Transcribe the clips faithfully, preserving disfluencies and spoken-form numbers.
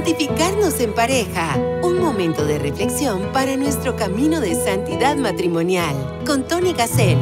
Santificarnos en pareja. Un momento de reflexión para nuestro camino de santidad matrimonial. Con Tony Gassel.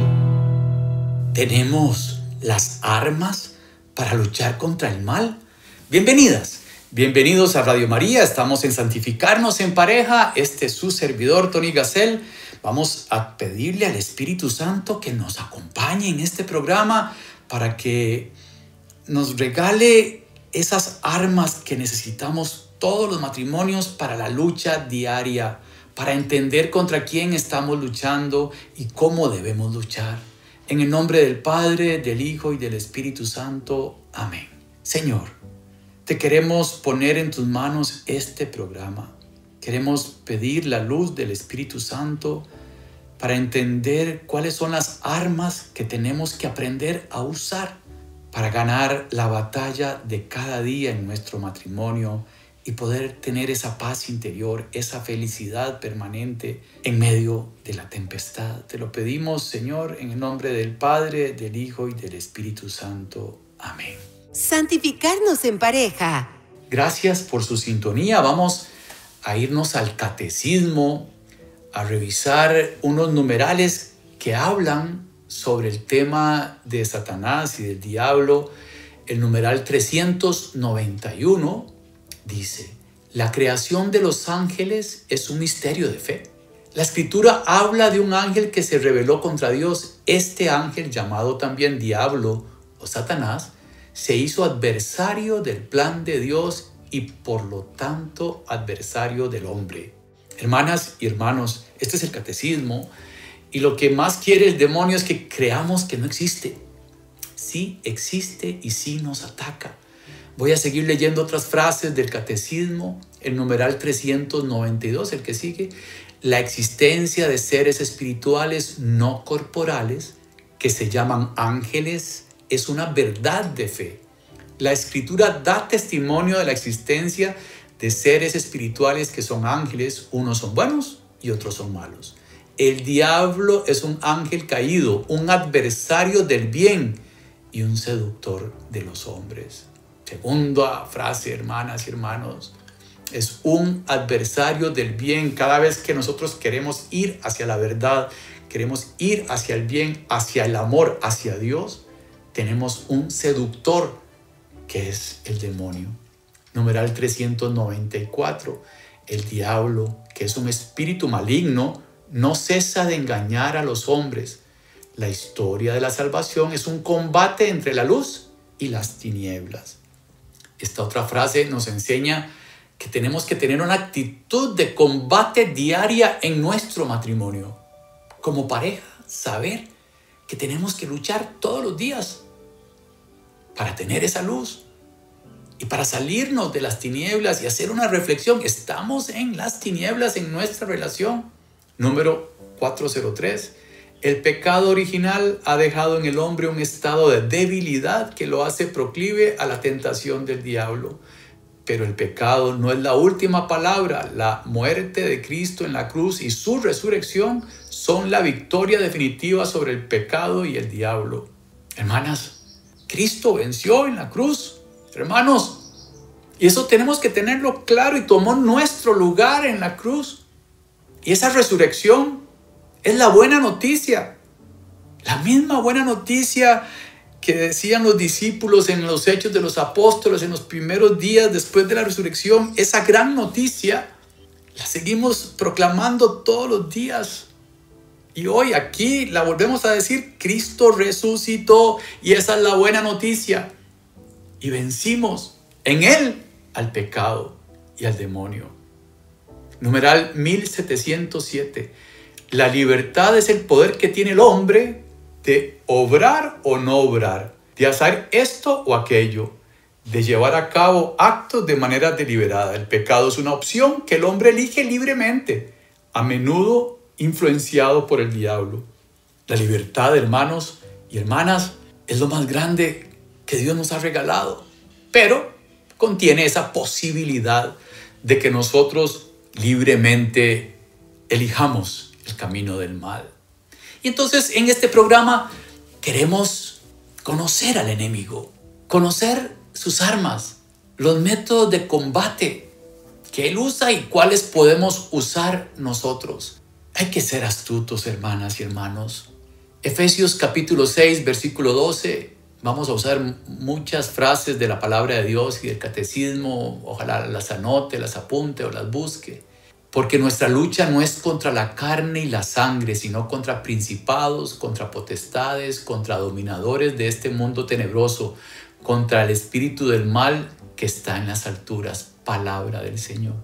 ¿Tenemos las armas para luchar contra el mal? Bienvenidas, bienvenidos a Radio María. Estamos en Santificarnos en pareja. Este es su servidor, Tony Gassel. Vamos a pedirle al Espíritu Santo que nos acompañe en este programa para que nos regale esas armas que necesitamos todos los matrimonios para la lucha diaria, para entender contra quién estamos luchando y cómo debemos luchar. En el nombre del Padre, del Hijo y del Espíritu Santo. Amén. Señor, te queremos poner en tus manos este programa. Queremos pedir la luz del Espíritu Santo para entender cuáles son las armas que tenemos que aprender a usar para ganar la batalla de cada día en nuestro matrimonio y poder tener esa paz interior, esa felicidad permanente en medio de la tempestad. Te lo pedimos, Señor, en el nombre del Padre, del Hijo y del Espíritu Santo. Amén. Santificarnos en pareja. Gracias por su sintonía. Vamos a irnos al catecismo, a revisar unos numerales que hablan sobre el tema de Satanás y del diablo. El numeral trescientos noventa y uno dice: la creación de los ángeles es un misterio de fe. La Escritura habla de un ángel que se rebeló contra Dios. Este ángel, llamado también diablo o Satanás, se hizo adversario del plan de Dios y por lo tanto adversario del hombre. Hermanas y hermanos, este es el catecismo. Y lo que más quiere el demonio es que creamos que no existe. Sí existe y sí nos ataca. Voy a seguir leyendo otras frases del catecismo. El numeral trescientos noventa y dos, el que sigue. La existencia de seres espirituales no corporales, que se llaman ángeles, es una verdad de fe. La Escritura da testimonio de la existencia de seres espirituales que son ángeles. Unos son buenos y otros son malos. El diablo es un ángel caído, un adversario del bien y un seductor de los hombres. Segunda frase, hermanas y hermanos, es un adversario del bien. Cada vez que nosotros queremos ir hacia la verdad, queremos ir hacia el bien, hacia el amor, hacia Dios, tenemos un seductor que es el demonio. Numeral trescientos noventa y cuatro, el diablo, que es un espíritu maligno, no cesa de engañar a los hombres. La historia de la salvación es un combate entre la luz y las tinieblas. Esta otra frase nos enseña que tenemos que tener una actitud de combate diaria en nuestro matrimonio. Como pareja, saber que tenemos que luchar todos los días para tener esa luz y para salirnos de las tinieblas y hacer una reflexión. Estamos en las tinieblas en nuestra relación. Número cuatrocientos tres. El pecado original ha dejado en el hombre un estado de debilidad que lo hace proclive a la tentación del diablo. Pero el pecado no es la última palabra. La muerte de Cristo en la cruz y su resurrección son la victoria definitiva sobre el pecado y el diablo. Hermanas, Cristo venció en la cruz. Hermanos, y eso tenemos que tenerlo claro, y tomó nuestro lugar en la cruz. Y esa resurrección es la buena noticia. La misma buena noticia que decían los discípulos en los Hechos de los Apóstoles en los primeros días después de la resurrección. Esa gran noticia la seguimos proclamando todos los días. Y hoy aquí la volvemos a decir: Cristo resucitó, y esa es la buena noticia. Y vencimos en Él al pecado y al demonio. Numeral mil setecientos siete. La libertad es el poder que tiene el hombre de obrar o no obrar, de hacer esto o aquello, de llevar a cabo actos de manera deliberada. El pecado es una opción que el hombre elige libremente, a menudo influenciado por el diablo. La libertad, hermanos y hermanas, es lo más grande que Dios nos ha regalado, pero contiene esa posibilidad de que nosotros libremente elijamos el camino del mal. Y entonces en este programa queremos conocer al enemigo, conocer sus armas, los métodos de combate que Él usa y cuáles podemos usar nosotros. Hay que ser astutos, hermanas y hermanos. Efesios capítulo seis, versículo doce. Vamos a usar muchas frases de la palabra de Dios y del catecismo. Ojalá las anote, las apunte o las busque. Porque nuestra lucha no es contra la carne y la sangre, sino contra principados, contra potestades, contra dominadores de este mundo tenebroso, contra el espíritu del mal que está en las alturas. Palabra del Señor.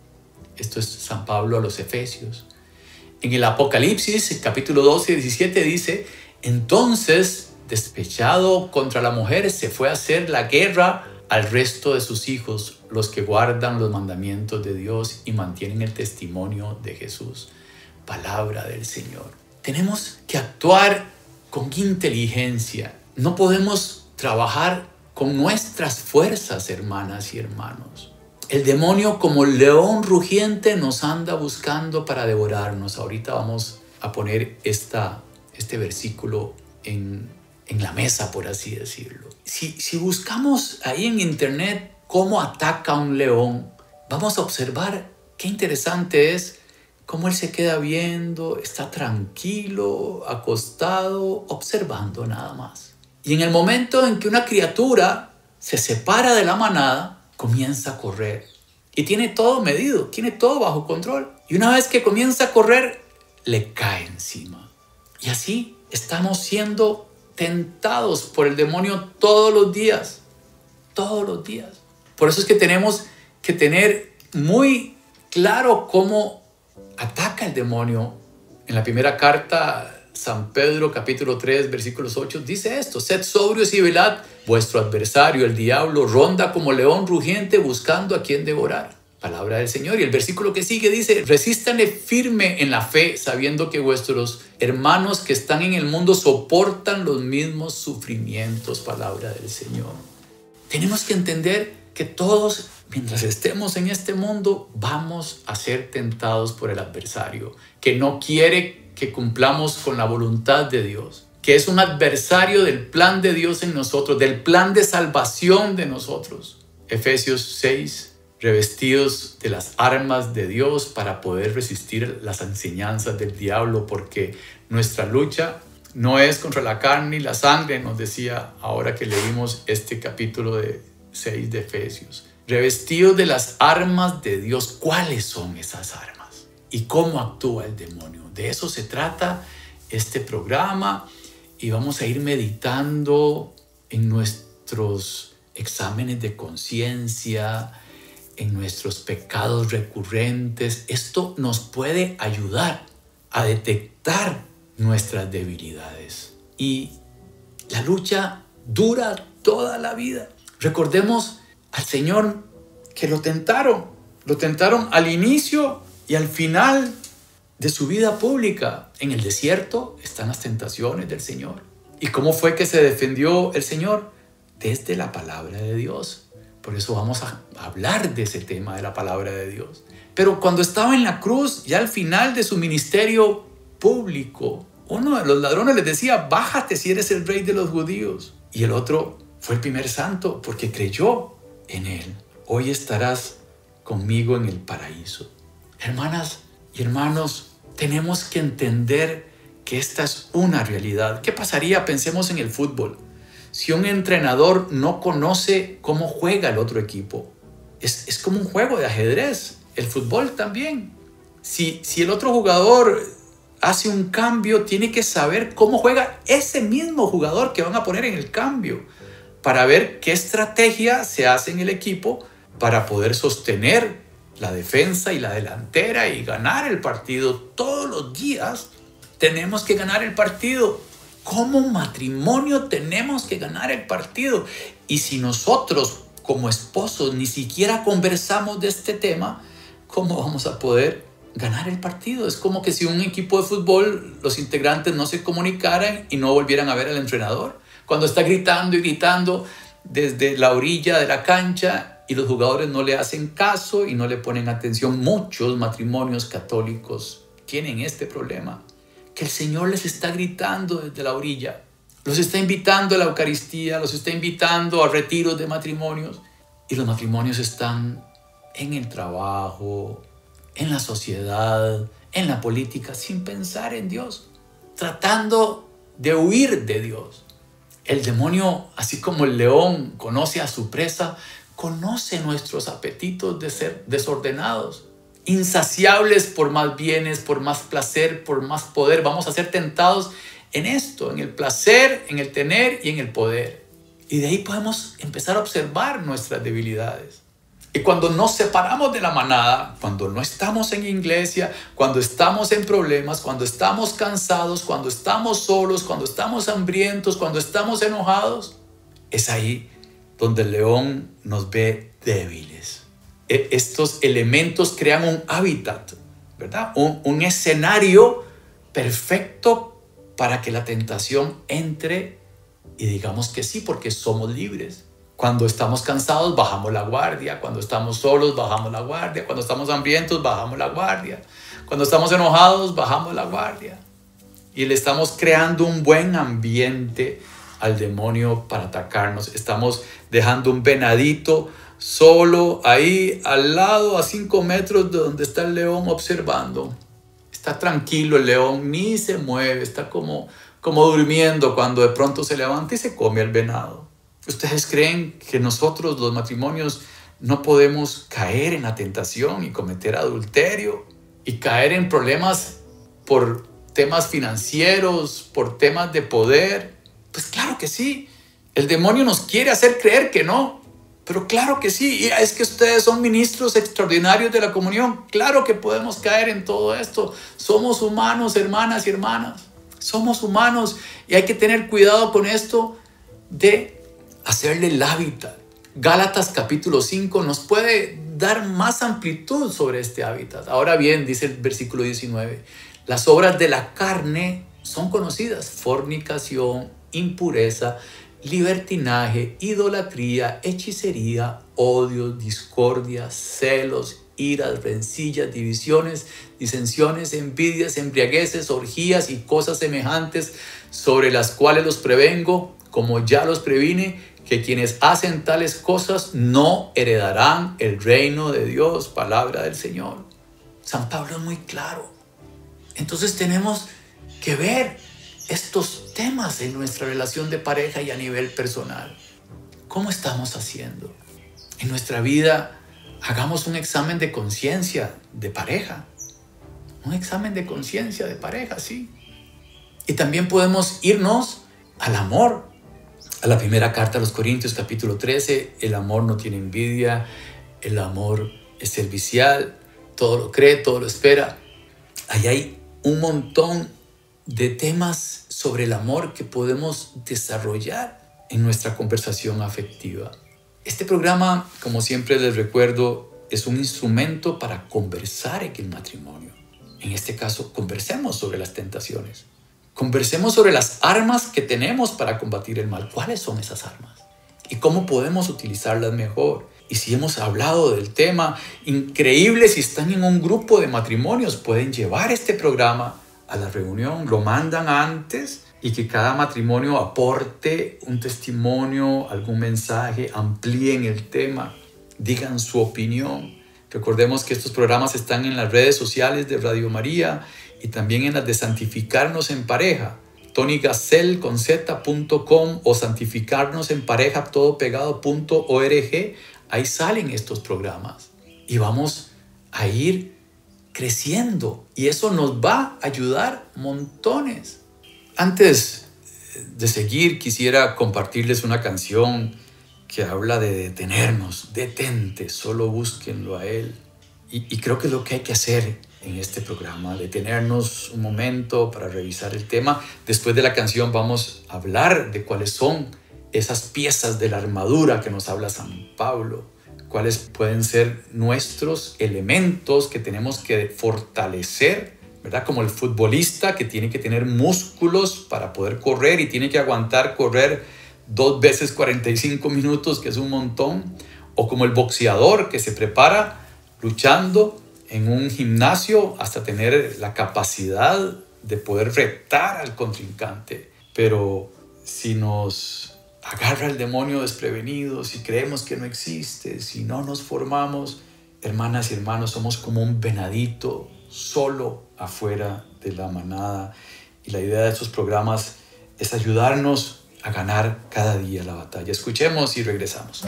Esto es San Pablo a los Efesios. En el Apocalipsis, capítulo doce, diecisiete, dice: entonces, despechado contra la mujer, se fue a hacer la guerra al resto de sus hijos, los que guardan los mandamientos de Dios y mantienen el testimonio de Jesús. Palabra del Señor. Tenemos que actuar con inteligencia. No podemos trabajar con nuestras fuerzas, hermanas y hermanos. El demonio, como león rugiente, nos anda buscando para devorarnos. Ahorita vamos a poner esta, este versículo en, en la mesa, por así decirlo. Si, si buscamos ahí en internet cómo ataca un león, vamos a observar qué interesante es cómo él se queda viendo, está tranquilo, acostado, observando nada más. Y en el momento en que una criatura se separa de la manada, comienza a correr y tiene todo medido, tiene todo bajo control. Y una vez que comienza a correr, le cae encima. Y así estamos siendo tentados por el demonio todos los días, todos los días. Por eso es que tenemos que tener muy claro cómo ataca el demonio. En la primera carta, San Pedro, capítulo tres, versículos ocho, dice esto: sed sobrios y velad, vuestro adversario, el diablo, ronda como león rugiente buscando a quien devorar. Palabra del Señor. Y el versículo que sigue dice: resístanle firme en la fe, sabiendo que vuestros hermanos que están en el mundo soportan los mismos sufrimientos. Palabra del Señor. Tenemos que entender que todos, mientras estemos en este mundo, vamos a ser tentados por el adversario, que no quiere que cumplamos con la voluntad de Dios, que es un adversario del plan de Dios en nosotros, del plan de salvación de nosotros. Efesios seis, revestidos de las armas de Dios para poder resistir las enseñanzas del diablo, porque nuestra lucha no es contra la carne y la sangre, nos decía ahora que leímos este capítulo de seis de Efesios. Revestidos de las armas de Dios. ¿Cuáles son esas armas? ¿Y cómo actúa el demonio? De eso se trata este programa, y vamos a ir meditando en nuestros exámenes de conciencia, en nuestros pecados recurrentes. Esto nos puede ayudar a detectar nuestras debilidades. Y la lucha dura toda la vida. Recordemos al Señor que lo tentaron. Lo tentaron al inicio y al final de su vida pública. En el desierto están las tentaciones del Señor. ¿Y cómo fue que se defendió el Señor? Desde la palabra de Dios. Por eso vamos a hablar de ese tema de la palabra de Dios. Pero cuando estaba en la cruz, ya al final de su ministerio público, uno de los ladrones les decía: bájate si eres el rey de los judíos. Y el otro fue el primer santo porque creyó en él. Hoy estarás conmigo en el paraíso. Hermanas y hermanos, tenemos que entender que esta es una realidad. ¿Qué pasaría? Pensemos en el fútbol. Si un entrenador no conoce cómo juega el otro equipo, es, es como un juego de ajedrez. El fútbol también. Si, si el otro jugador hace un cambio, tiene que saber cómo juega ese mismo jugador que van a poner en el cambio, para ver qué estrategia se hace en el equipo para poder sostener la defensa y la delantera y ganar el partido. Todos los días tenemos que ganar el partido. Como matrimonio tenemos que ganar el partido. Y si nosotros como esposos ni siquiera conversamos de este tema, ¿cómo vamos a poder ganar el partido? Es como que si un equipo de fútbol, los integrantes no se comunicaran y no volvieran a ver al entrenador. Cuando está gritando y gritando desde la orilla de la cancha y los jugadores no le hacen caso y no le ponen atención. Muchos matrimonios católicos tienen este problema, que el Señor les está gritando desde la orilla. Los está invitando a la Eucaristía, los está invitando a retiros de matrimonios, y los matrimonios están en el trabajo, en la sociedad, en la política, sin pensar en Dios, tratando de huir de Dios. El demonio, así como el león conoce a su presa, conoce nuestros apetitos de ser desordenados, insaciables por más bienes, por más placer, por más poder. Vamos a ser tentados en esto, en el placer, en el tener y en el poder. Y de ahí podemos empezar a observar nuestras debilidades. Y cuando nos separamos de la manada, cuando no estamos en iglesia, cuando estamos en problemas, cuando estamos cansados, cuando estamos solos, cuando estamos hambrientos, cuando estamos enojados, es ahí donde el león nos ve débiles. Estos elementos crean un hábitat, ¿verdad? Un, un escenario perfecto para que la tentación entre y digamos que sí, porque somos libres. Cuando estamos cansados, bajamos la guardia. Cuando estamos solos, bajamos la guardia. Cuando estamos hambrientos, bajamos la guardia. Cuando estamos enojados, bajamos la guardia. Y le estamos creando un buen ambiente al demonio para atacarnos. Estamos dejando un venadito solo ahí al lado, a cinco metros de donde está el león observando. Está tranquilo el león, ni se mueve, está como, como durmiendo cuando de pronto se levanta y se come el venado. ¿Ustedes creen que nosotros, los matrimonios, no podemos caer en la tentación y cometer adulterio y caer en problemas por temas financieros, por temas de poder? Pues claro que sí. El demonio nos quiere hacer creer que no, pero claro que sí. Y es que ustedes son ministros extraordinarios de la comunión. Claro que podemos caer en todo esto. Somos humanos, hermanas y hermanas. Somos humanos y hay que tener cuidado con esto de hacerle el hábitat. Gálatas capítulo cinco nos puede dar más amplitud sobre este hábitat. Ahora bien, dice el versículo diecinueve, las obras de la carne son conocidas: fornicación, impureza, libertinaje, idolatría, hechicería, odio, discordia, celos, iras, rencillas, divisiones, disensiones, envidias, embriagueces, orgías y cosas semejantes, sobre las cuales los prevengo, como ya los previne, que quienes hacen tales cosas no heredarán el reino de Dios. Palabra del Señor. San Pablo es muy claro. Entonces tenemos que ver estos temas en nuestra relación de pareja y a nivel personal. ¿Cómo estamos haciendo? En nuestra vida, hagamos un examen de conciencia de pareja. Un examen de conciencia de pareja, sí. Y también podemos irnos al amor. A la primera carta a los Corintios, capítulo trece, el amor no tiene envidia, el amor es servicial, todo lo cree, todo lo espera. Ahí hay un montón de temas sobre el amor que podemos desarrollar en nuestra conversación afectiva. Este programa, como siempre les recuerdo, es un instrumento para conversar en el matrimonio. En este caso, conversemos sobre las tentaciones. Conversemos sobre las armas que tenemos para combatir el mal. ¿Cuáles son esas armas? ¿Y cómo podemos utilizarlas mejor? Y si hemos hablado del tema, increíble, si están en un grupo de matrimonios, pueden llevar este programa a la reunión, lo mandan antes y que cada matrimonio aporte un testimonio, algún mensaje, amplíen el tema, digan su opinión. Recordemos que estos programas están en las redes sociales de Radio María y también en las de Santificarnos en Pareja, tony gassel con z punto com o santificarnos en pareja todo pegado punto org. Ahí salen estos programas y vamos a ir creciendo y eso nos va a ayudar montones. Antes de seguir, quisiera compartirles una canción que habla de detenernos. Detente, solo búsquenlo a Él. Y, y creo que es lo que hay que hacer en este programa, detenernos un momento para revisar el tema. Después de la canción vamos a hablar de cuáles son esas piezas de la armadura que nos habla San Pablo, cuáles pueden ser nuestros elementos que tenemos que fortalecer, ¿verdad? Como el futbolista que tiene que tener músculos para poder correr y tiene que aguantar correr dos veces cuarenta y cinco minutos, que es un montón, o como el boxeador que se prepara luchando en un gimnasio hasta tener la capacidad de poder retar al contrincante. Pero si nos agarra el demonio desprevenido, si creemos que no existe, si no nos formamos, hermanas y hermanos, somos como un venadito solo afuera de la manada. Y la idea de estos programas es ayudarnos a ganar cada día la batalla. Escuchemos y regresamos.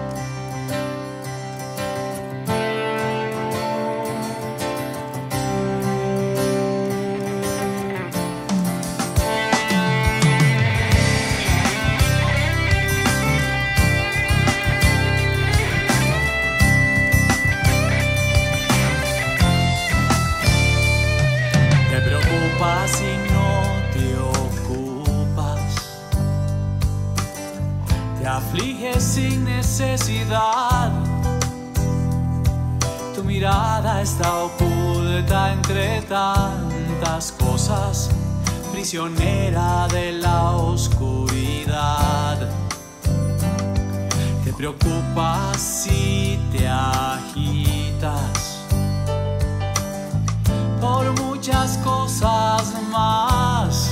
Aflige sin necesidad, tu mirada está oculta entre tantas cosas, prisionera de la oscuridad. Te preocupas y te agitas por muchas cosas más.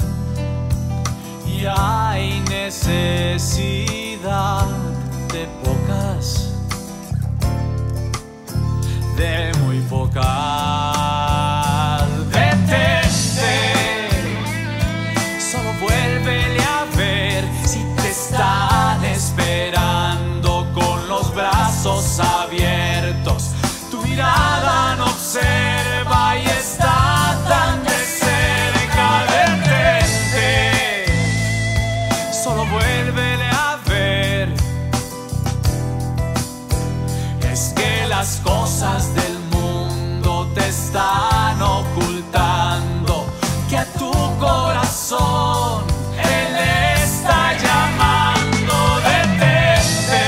Y hay necesidad de pocas, de muy pocas. Detente, solo vuélvele a ver si te están esperando con los brazos abiertos. Tu mirada no observa y está tan de cerca. Detente, solo vuélvele a ver. Es que las cosas del mundo te están ocultando, que a tu corazón Él está llamando. Detente,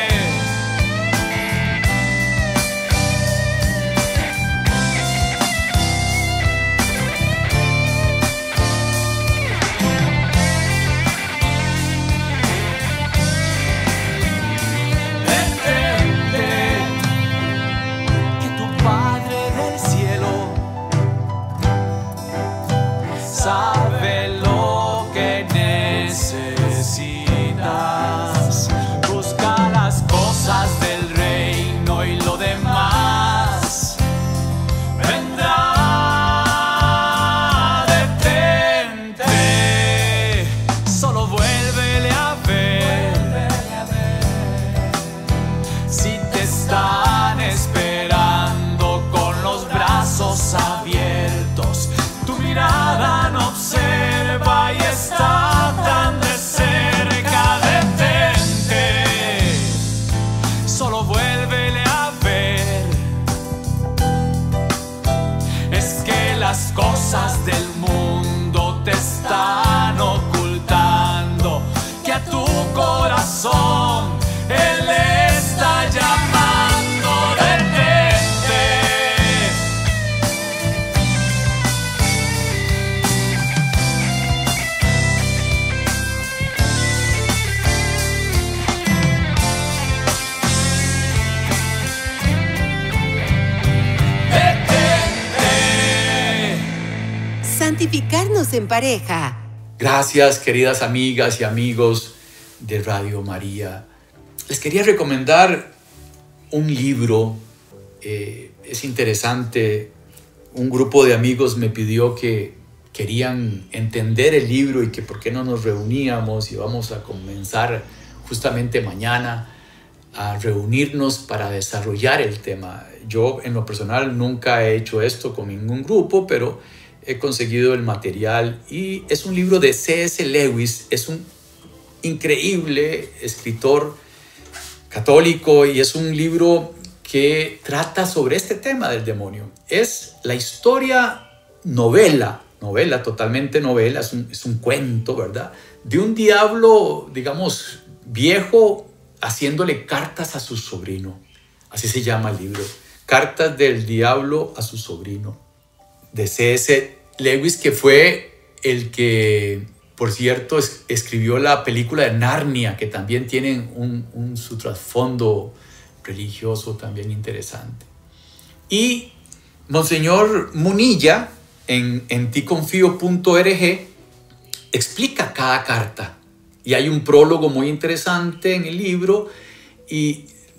sabe lo que necesitas. Busca las cosas del reino y lo demás vendrá. Detente, solo vuélvele a ver si te están esperando con los brazos abiertos. Tu mirada no observa y está tan de cerca. Detente, solo vuélvele a ver. Es que las cosas del mundo te están ocultando, que a tu corazón Él está llamando. Detente, Santificarnos en pareja. Gracias, queridas amigas y amigos de Radio María. Les quería recomendar un libro. Eh, es interesante. Un grupo de amigos me pidió que querían entender el libro y que por qué no nos reuníamos, y vamos a comenzar justamente mañana a reunirnos para desarrollar el tema. Yo en lo personal nunca he hecho esto con ningún grupo, pero he conseguido el material y es un libro de C S Lewis. Es un increíble escritor católico y es un libro que trata sobre este tema del demonio. Es la historia novela, novela, totalmente novela, es un, es un cuento, ¿verdad? De un diablo, digamos, viejo haciéndole cartas a su sobrino. Así se llama el libro. Cartas del diablo a su sobrino. De C S Lewis, que fue el que, por cierto, es, escribió la película de Narnia, que también tiene un, un, su trasfondo religioso también interesante. Y Monseñor Munilla, en, en ticonfio punto org, explica cada carta. Y hay un prólogo muy interesante en el libro y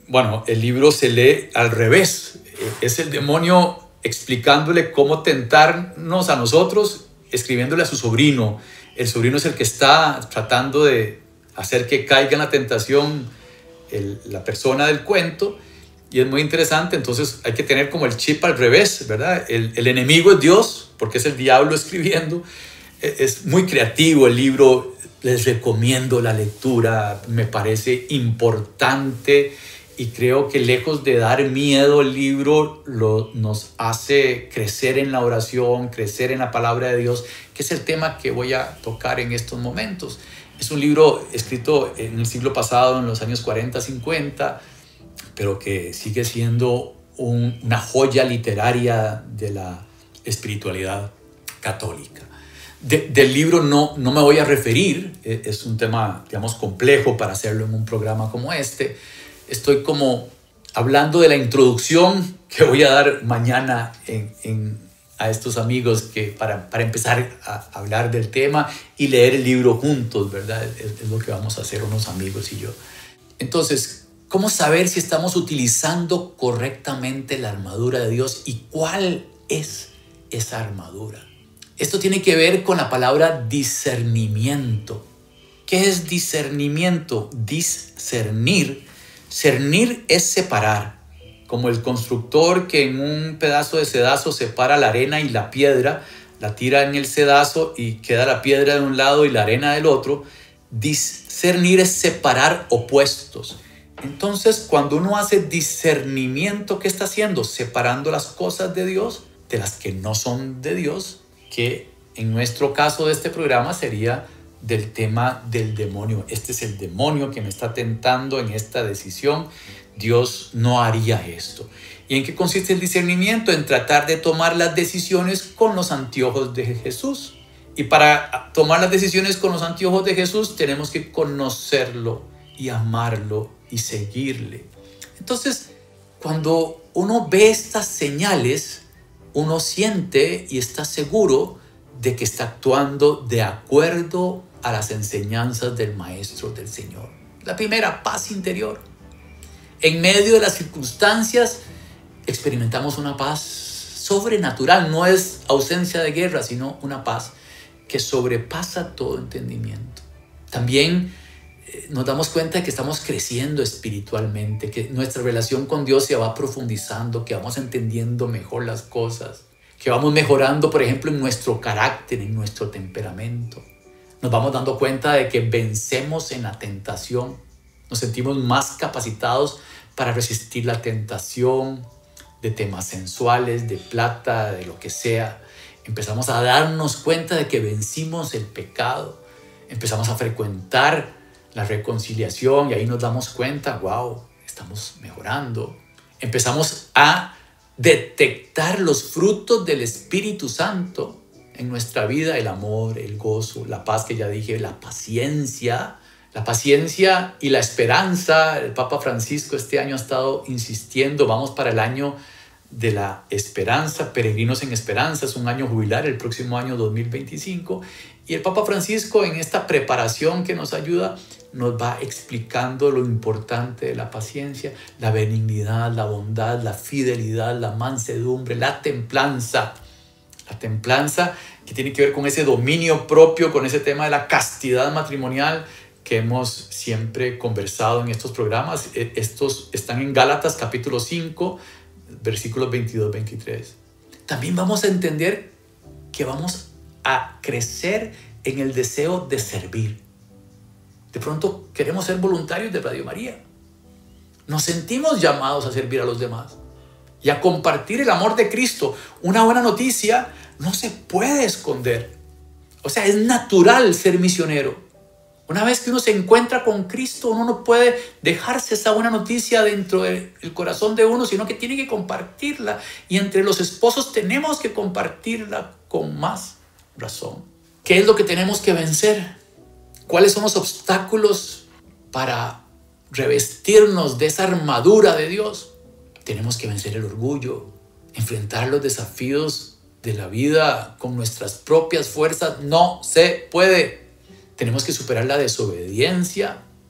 bueno, el libro se lee al revés. Es el demonio explicándole cómo tentarnos a nosotros, escribiéndole a su sobrino. El sobrino es el que está tratando de hacer que caiga en la tentación el, la persona del cuento. Y es muy interesante, entonces hay que tener como el chip al revés, ¿verdad? El, el enemigo es Dios, porque es el diablo escribiendo. Es muy creativo el libro, les recomiendo la lectura, me parece importante y creo que lejos de dar miedo el libro lo, nos hace crecer en la oración, crecer en la palabra de Dios, que es el tema que voy a tocar en estos momentos. Es un libro escrito en el siglo pasado, en los años cuarenta, cincuenta, pero que sigue siendo un, una joya literaria de la espiritualidad católica. De, del libro no, no me voy a referir, es un tema, digamos, complejo para hacerlo en un programa como este. Estoy como hablando de la introducción que voy a dar mañana en, en, a estos amigos que para, para empezar a hablar del tema y leer el libro juntos, ¿verdad? Es, es lo que vamos a hacer unos amigos y yo. Entonces, ¿cómo saber si estamos utilizando correctamente la armadura de Dios y cuál es esa armadura? Esto tiene que ver con la palabra discernimiento. ¿Qué es discernimiento? Discernir. Cernir es separar, como el constructor que en un pedazo de cedazo separa la arena y la piedra, la tira en el cedazo y queda la piedra de un lado y la arena del otro. Discernir es separar opuestos. Entonces, cuando uno hace discernimiento, ¿qué está haciendo? Separando las cosas de Dios de las que no son de Dios, que en nuestro caso de este programa sería del tema del demonio. Este es el demonio que me está tentando en esta decisión. Dios no haría esto. ¿Y en qué consiste el discernimiento? En tratar de tomar las decisiones con los anteojos de Jesús. Y para tomar las decisiones con los anteojos de Jesús tenemos que conocerlo y amarlo y seguirle. Entonces, cuando uno ve estas señales, uno siente y está seguro de que está actuando de acuerdo a las enseñanzas del Maestro, del Señor. La primera, paz interior. En medio de las circunstancias experimentamos una paz sobrenatural. No es ausencia de guerra, sino una paz que sobrepasa todo entendimiento. También eh, nos damos cuenta de que estamos creciendo espiritualmente, que nuestra relación con Dios se va profundizando, que vamos entendiendo mejor las cosas, que vamos mejorando, por ejemplo, en nuestro carácter, en nuestro temperamento. Nos vamos dando cuenta de que vencemos en la tentación. Nos sentimos más capacitados para resistir la tentación de temas sensuales, de plata, de lo que sea. Empezamos a darnos cuenta de que vencimos el pecado. Empezamos a frecuentar la reconciliación y ahí nos damos cuenta, wow, estamos mejorando. Empezamos a detectar los frutos del Espíritu Santo en nuestra vida, el amor, el gozo, la paz que ya dije, la paciencia, la paciencia y la esperanza. El Papa Francisco este año ha estado insistiendo, vamos para el año de la esperanza, peregrinos en esperanza, es un año jubilar, el próximo año dos mil veinticinco, y el Papa Francisco en esta preparación que nos ayuda, nos va explicando lo importante de la paciencia, la benignidad, la bondad, la fidelidad, la mansedumbre, la templanza. La templanza que tiene que ver con ese dominio propio, con ese tema de la castidad matrimonial que hemos siempre conversado en estos programas. Estos están en Gálatas capítulo cinco, versículos veintidós a veintitrés. También vamos a entender que vamos a crecer en el deseo de servir. De pronto queremos ser voluntarios de Radio María. Nos sentimos llamados a servir a los demás y a compartir el amor de Cristo. Una buena noticia no se puede esconder. O sea, es natural ser misionero. Una vez que uno se encuentra con Cristo, uno no puede dejarse esa buena noticia dentro del corazón de uno, sino que tiene que compartirla. Y entre los esposos tenemos que compartirla con más razón. ¿Qué es lo que tenemos que vencer? ¿Cuáles son los obstáculos para revestirnos de esa armadura de Dios? Tenemos que vencer el orgullo, enfrentar los desafíos de la vida con nuestras propias fuerzas. No se puede. Tenemos que superar la desobediencia,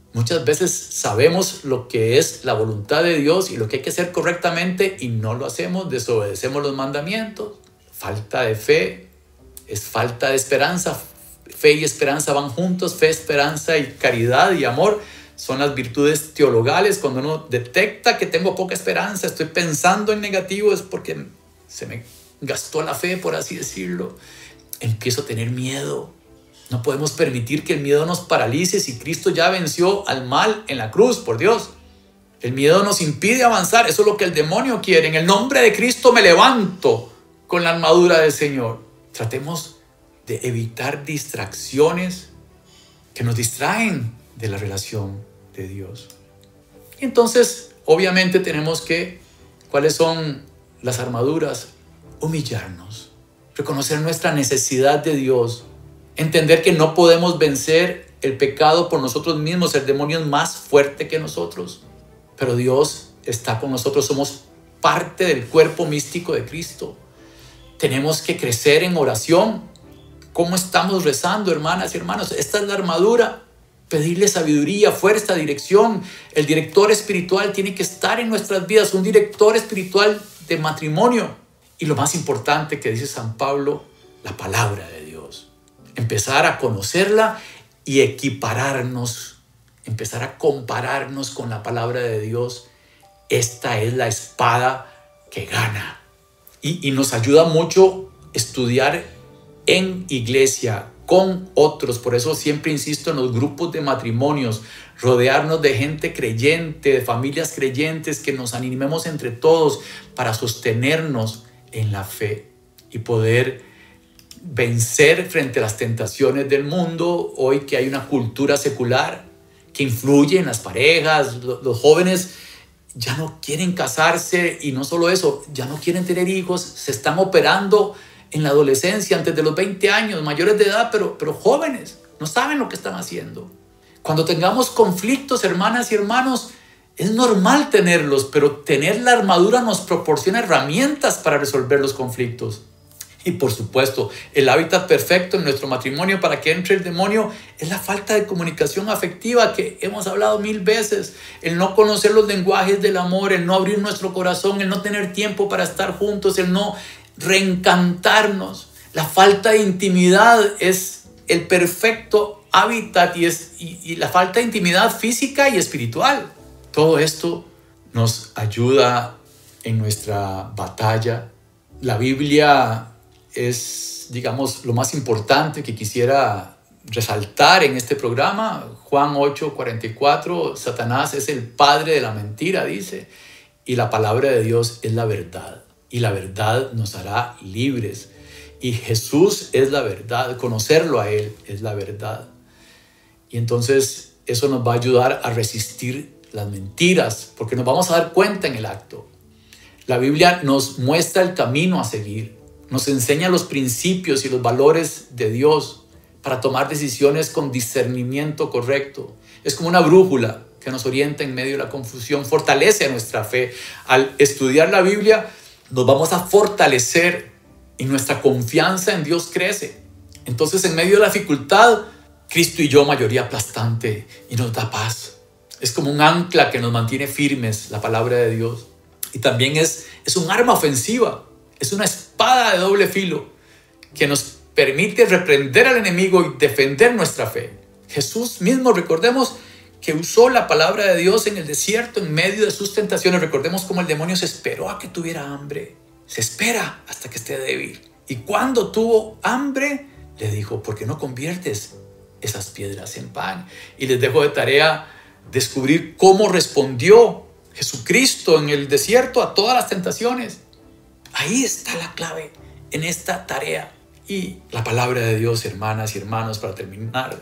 Muchas veces sabemos lo que es la voluntad de Dios y lo que hay que hacer correctamente y no lo hacemos, desobedecemos los mandamientos. Falta de fe es falta de esperanza. Fe y esperanza van juntos. Fe, esperanza y caridad y amor son las virtudes teologales. Cuando uno detecta que tengo poca esperanza, estoy pensando en negativo, es porque se me gastó la fe, por así decirlo. Empiezo a tener miedo. No podemos permitir que el miedo nos paralice si Cristo ya venció al mal en la cruz, por Dios. El miedo nos impide avanzar. Eso es lo que el demonio quiere. En el nombre de Cristo me levanto con la armadura del Señor. Tratemos de evitar distracciones que nos distraen de la relación de Dios. Entonces, obviamente tenemos que, ¿cuáles son las armaduras? Humillarnos, reconocer nuestra necesidad de Dios, entender que no podemos vencer el pecado por nosotros mismos. El demonio es más fuerte que nosotros, pero Dios está con nosotros. Somos parte del cuerpo místico de Cristo. Tenemos que crecer en oración. ¿Cómo estamos rezando, hermanas y hermanos? Esta es la armadura. Pedirle sabiduría, fuerza, dirección. El director espiritual tiene que estar en nuestras vidas, un director espiritual de matrimonio. Y lo más importante que dice San Pablo, la palabra de Dios. Empezar a conocerla y equipararnos, empezar a compararnos con la palabra de Dios. Esta es la espada que gana. Y, y nos ayuda mucho estudiar en iglesia, con otros. Por eso siempre insisto en los grupos de matrimonios, rodearnos de gente creyente, de familias creyentes, que nos animemos entre todos para sostenernos en la fe y poder vencer frente a las tentaciones del mundo. Hoy que hay una cultura secular que influye en las parejas, los jóvenes ya no quieren casarse y no solo eso, ya no quieren tener hijos, se están operando en la adolescencia, antes de los veinte años, mayores de edad, pero, pero jóvenes, no saben lo que están haciendo. Cuando tengamos conflictos, hermanas y hermanos, es normal tenerlos, pero tener la armadura nos proporciona herramientas para resolver los conflictos. Y por supuesto, el hábitat perfecto en nuestro matrimonio para que entre el demonio es la falta de comunicación afectiva que hemos hablado mil veces. El no conocer los lenguajes del amor, el no abrir nuestro corazón, el no tener tiempo para estar juntos, el no reencantarnos. La falta de intimidad es el perfecto hábitat y, es, y, y la falta de intimidad física y espiritual. Todo esto nos ayuda en nuestra batalla. La Biblia es, digamos, lo más importante que quisiera resaltar en este programa. Juan ocho, cuarenta y cuatro, Satanás es el padre de la mentira, dice, y la palabra de Dios es la verdad, y la verdad nos hará libres. Y Jesús es la verdad, conocerlo a Él es la verdad. Y entonces eso nos va a ayudar a resistir las mentiras, porque nos vamos a dar cuenta en el acto. La Biblia nos muestra el camino a seguir, nos enseña los principios y los valores de Dios para tomar decisiones con discernimiento correcto. Es como una brújula que nos orienta en medio de la confusión, fortalece nuestra fe. Al estudiar la Biblia nos vamos a fortalecer y nuestra confianza en Dios crece. Entonces, en medio de la dificultad, Cristo y yo, mayoría aplastante, y nos da paz. Es como un ancla que nos mantiene firmes, la palabra de Dios. Y también es, es un arma ofensiva, es una espada de doble filo que nos permite reprender al enemigo y defender nuestra fe. Jesús mismo, recordemos que usó la palabra de Dios en el desierto en medio de sus tentaciones. Recordemos cómo el demonio se esperó a que tuviera hambre. Se espera hasta que esté débil. Y cuando tuvo hambre, le dijo, ¿por qué no conviertes esas piedras en pan? Y les dejo de tarea descubrir cómo respondió Jesucristo en el desierto a todas las tentaciones. Ahí está la clave en esta tarea. Y la palabra de Dios, hermanas y hermanos, para terminar,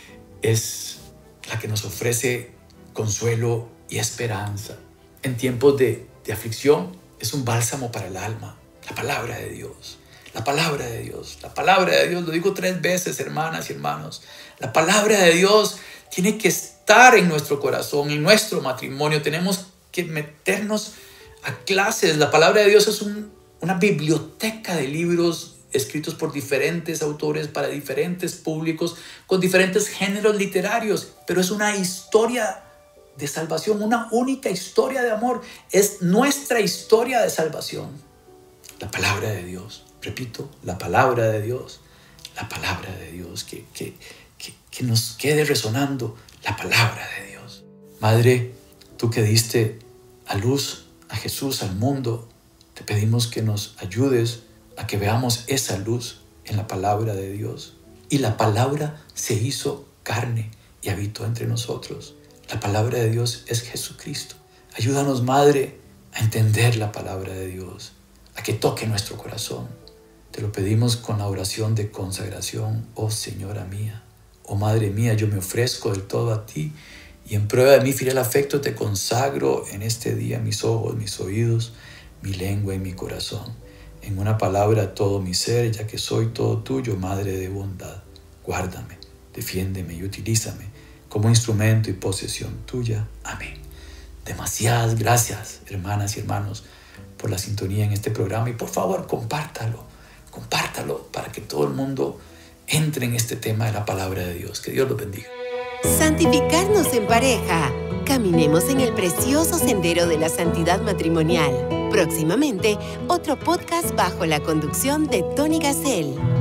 es la que nos ofrece consuelo y esperanza. En tiempos de, de aflicción, es un bálsamo para el alma. La palabra de Dios, la palabra de Dios, la palabra de Dios. Lo digo tres veces, hermanas y hermanos. La palabra de Dios tiene que estar en nuestro corazón, en nuestro matrimonio. Tenemos que meternos a clases. La palabra de Dios es un, una biblioteca de libros escritos por diferentes autores para diferentes públicos, con diferentes géneros literarios, pero es una historia de salvación, una única historia de amor. Es nuestra historia de salvación. La palabra de Dios, repito, la palabra de Dios, la palabra de Dios, que, que, que, que nos quede resonando la palabra de Dios. Madre, tú que diste a luz a Jesús al mundo, te pedimos que nos ayudes a que veamos esa luz en la palabra de Dios. Y la palabra se hizo carne y habitó entre nosotros. La palabra de Dios es Jesucristo. Ayúdanos, Madre, a entender la palabra de Dios, a que toque nuestro corazón. Te lo pedimos con la oración de consagración. Oh Señora mía, oh Madre mía, yo me ofrezco del todo a ti y en prueba de mi fiel afecto te consagro en este día mis ojos, mis oídos, mi lengua y mi corazón. En una palabra todo mi ser, ya que soy todo tuyo, Madre de bondad. Guárdame, defiéndeme y utilízame como instrumento y posesión tuya. Amén. Demasiadas gracias, hermanas y hermanos, por la sintonía en este programa y por favor compártalo, compártalo para que todo el mundo entre en este tema de la palabra de Dios. Que Dios los bendiga. Santificarnos en pareja. Caminemos en el precioso sendero de la santidad matrimonial. Próximamente, otro podcast bajo la conducción de Tony Gassel.